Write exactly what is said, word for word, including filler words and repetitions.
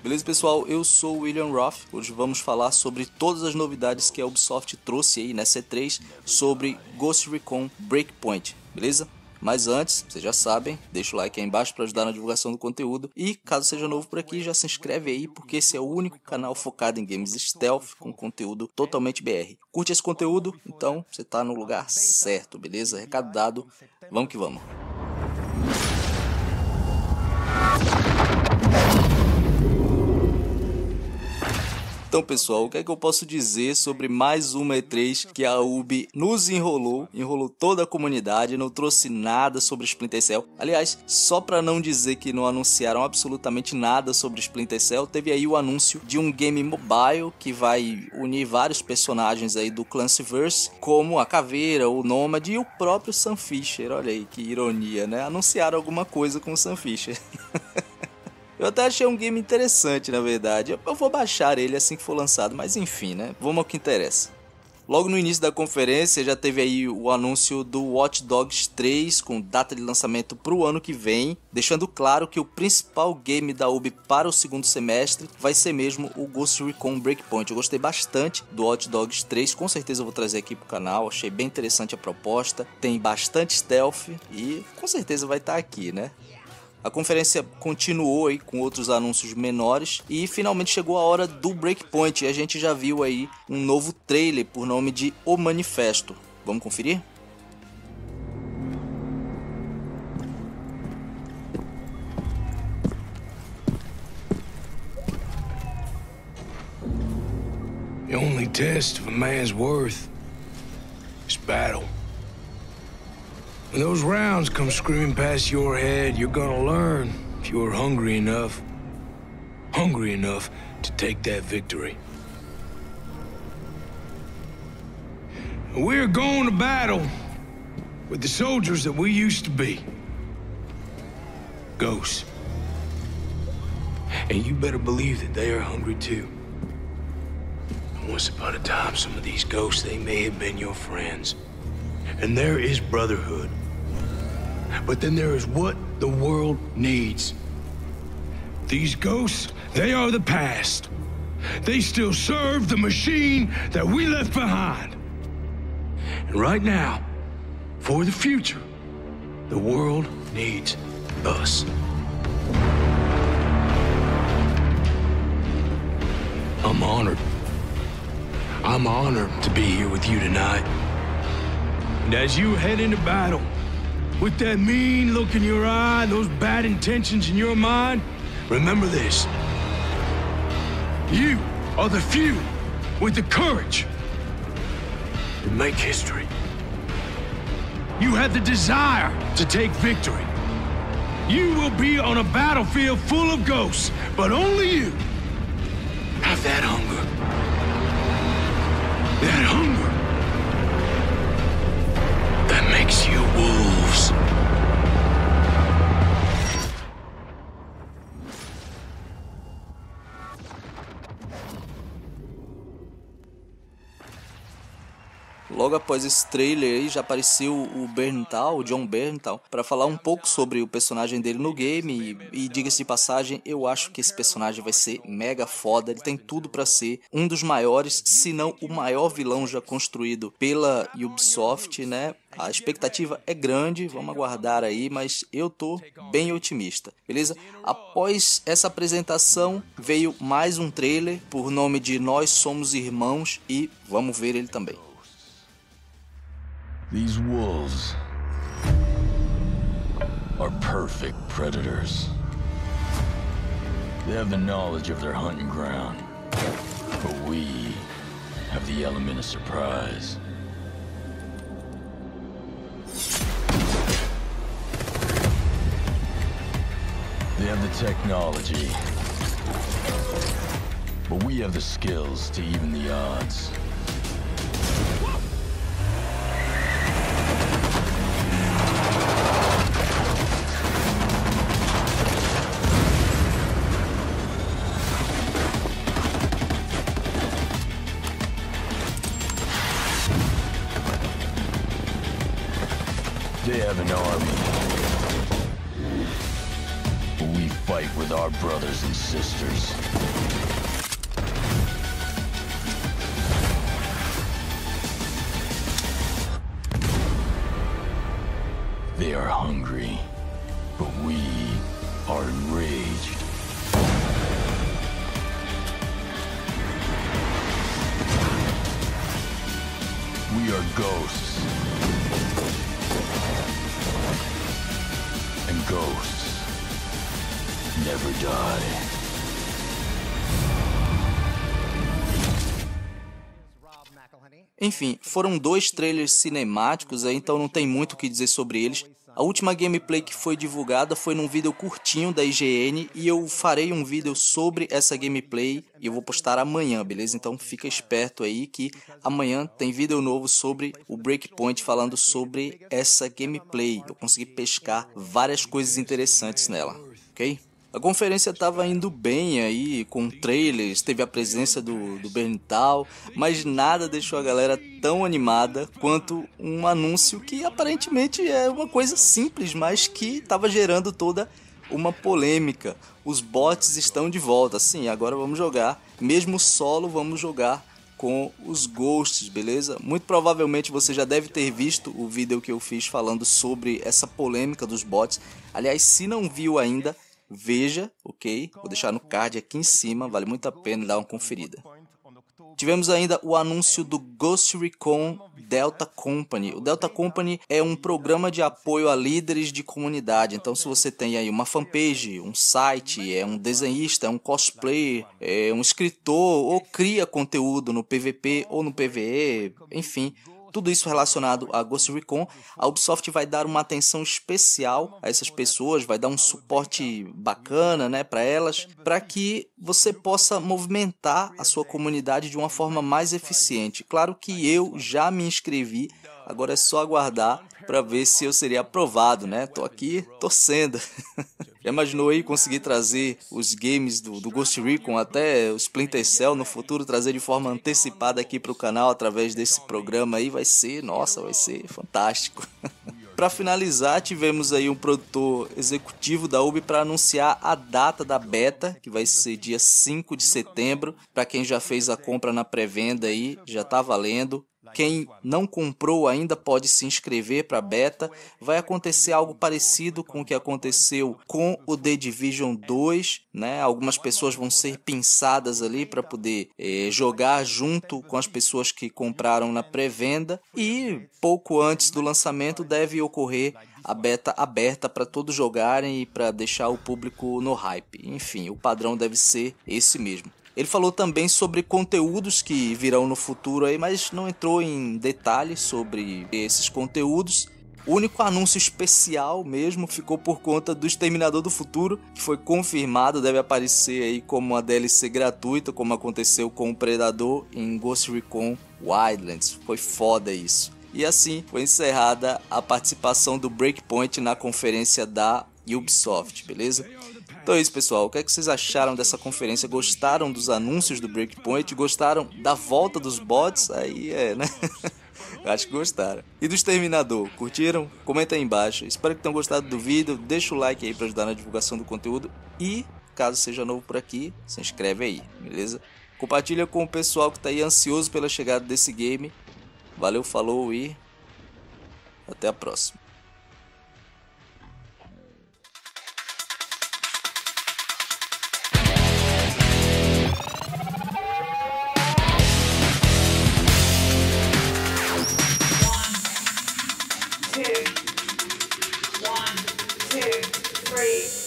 Beleza, pessoal? Eu sou o William Roth. Hoje vamos falar sobre todas as novidades que a Ubisoft trouxe aí nessa E três sobre Ghost Recon Breakpoint, beleza? Mas antes, vocês já sabem, deixa o like aí embaixo para ajudar na divulgação do conteúdo. E caso seja novo por aqui, já se inscreve aí, porque esse é o único canal focado em games stealth com conteúdo totalmente B R. Curte esse conteúdo? Então você tá no lugar certo, beleza? Recado dado, vamos que vamos. Então, pessoal, o que é que eu posso dizer sobre mais uma E três que a Ubi nos enrolou, enrolou toda a comunidade, não trouxe nada sobre Splinter Cell. Aliás, só para não dizer que não anunciaram absolutamente nada sobre Splinter Cell, teve aí o anúncio de um game mobile que vai unir vários personagens aí do Clancyverse, como a Caveira, o Nômade e o próprio Sam Fisher. Olha aí que ironia, né? Anunciaram alguma coisa com o Sam Fisher. Eu até achei um game interessante, na verdade. Eu vou baixar ele assim que for lançado, mas enfim, né? Vamos ao que interessa. Logo no início da conferência já teve aí o anúncio do Watch Dogs três com data de lançamento para o ano que vem, deixando claro que o principal game da Ubi para o segundo semestre vai ser mesmo o Ghost Recon Breakpoint. Eu gostei bastante do Watch Dogs três, com certeza eu vou trazer aqui pro canal, achei bem interessante a proposta, tem bastante stealth e com certeza vai estar aqui, né? A conferência continuou aí com outros anúncios menores e finalmente chegou a hora do Breakpoint e a gente já viu aí um novo trailer por nome de O Manifesto. Vamos conferir? The only test of a man's worth is battle. When those rounds come screaming past your head, you're gonna learn if you're hungry enough, hungry enough to take that victory. And we're going to battle with the soldiers that we used to be. Ghosts. And you better believe that they are hungry too. Once upon a time, some of these ghosts, they may have been your friends. And there is brotherhood. But then there is what the world needs. These ghosts, they are the past. They still serve the machine that we left behind. And right now, for the future, the world needs us. I'm honored. I'm honored to be here with you tonight. And as you head into battle, with that mean look in your eye, those bad intentions in your mind, remember this. You are the few with the courage to make history. You have the desire to take victory. You will be on a battlefield full of ghosts, but only you have that hunger. That hunger that makes you wolves. Logo após esse trailer aí já apareceu o Bernthal, o Jon Bernthal, para falar um pouco sobre o personagem dele no game e, e diga-se de passagem, eu acho que esse personagem vai ser mega foda, ele tem tudo para ser um dos maiores, se não o maior vilão já construído pela Ubisoft, né? A expectativa é grande, vamos aguardar aí, mas eu tô bem otimista, beleza? Após essa apresentação veio mais um trailer por nome de Nós Somos Irmãos e vamos ver ele também. These wolves are perfect predators. They have the knowledge of their hunting ground, but we have the element of surprise. They have the technology, but we have the skills to even the odds. They have an army, but we fight with our brothers and sisters. They are hungry, but we are enraged. We are ghosts. And ghosts never die. Enfim, foram dois trailers cinemáticos aí, então não tem muito o que dizer sobre eles. A última gameplay que foi divulgada foi num vídeo curtinho da I G N e eu farei um vídeo sobre essa gameplay e eu vou postar amanhã, beleza? Então fica esperto aí que amanhã tem vídeo novo sobre o Breakpoint falando sobre essa gameplay. Eu consegui pescar várias coisas interessantes nela, ok? A conferência estava indo bem aí, com trailers, teve a presença do, do Berntal, mas nada deixou a galera tão animada quanto um anúncio que aparentemente é uma coisa simples, mas que estava gerando toda uma polêmica. Os bots estão de volta, sim, agora vamos jogar, mesmo solo vamos jogar com os Ghosts, beleza? Muito provavelmente você já deve ter visto o vídeo que eu fiz falando sobre essa polêmica dos bots. Aliás, se não viu ainda, veja, ok? Vou deixar no card aqui em cima, vale muito a pena dar uma conferida. Tivemos ainda o anúncio do Ghost Recon Delta Company. O Delta Company é um programa de apoio a líderes de comunidade. Então, se você tem aí uma fanpage, um site, é um desenhista, é um cosplayer, é um escritor ou cria conteúdo no P V P ou no P V E, enfim, tudo isso relacionado a Ghost Recon, a Ubisoft vai dar uma atenção especial a essas pessoas, vai dar um suporte bacana, né, para elas, para que você possa movimentar a sua comunidade de uma forma mais eficiente. Claro que eu já me inscrevi, agora é só aguardar para ver se eu seria aprovado, né? Tô aqui torcendo. Já imaginou aí conseguir trazer os games do, do Ghost Recon até o Splinter Cell no futuro, trazer de forma antecipada aqui para o canal através desse programa aí? Vai ser, nossa, vai ser fantástico. Para finalizar, tivemos aí um produtor executivo da Ubi para anunciar a data da beta, que vai ser dia cinco de setembro. Para quem já fez a compra na pré-venda aí, já está valendo. Quem não comprou ainda pode se inscrever para a beta. Vai acontecer algo parecido com o que aconteceu com o The Division dois, né? Algumas pessoas vão ser pinçadas ali para poder eh, jogar junto com as pessoas que compraram na pré-venda. E pouco antes do lançamento deve ocorrer a beta aberta para todos jogarem e para deixar o público no hype. Enfim, o padrão deve ser esse mesmo. Ele falou também sobre conteúdos que virão no futuro aí, mas não entrou em detalhes sobre esses conteúdos. O único anúncio especial mesmo ficou por conta do Exterminador do Futuro, que foi confirmado, deve aparecer aí como uma D L C gratuita, como aconteceu com o Predador em Ghost Recon Wildlands. Foi foda isso. E assim foi encerrada a participação do Breakpoint na conferência da Ubisoft, beleza? Então é isso, pessoal. O que é que vocês acharam dessa conferência? Gostaram dos anúncios do Breakpoint? Gostaram da volta dos bots? Aí é, né? Acho que gostaram. E do Exterminador? Curtiram? Comenta aí embaixo. Espero que tenham gostado do vídeo. Deixa o like aí para ajudar na divulgação do conteúdo. E, caso seja novo por aqui, se inscreve aí, beleza? Compartilha com o pessoal que está aí ansioso pela chegada desse game. Valeu, falou e até a próxima. Two, one, two, three.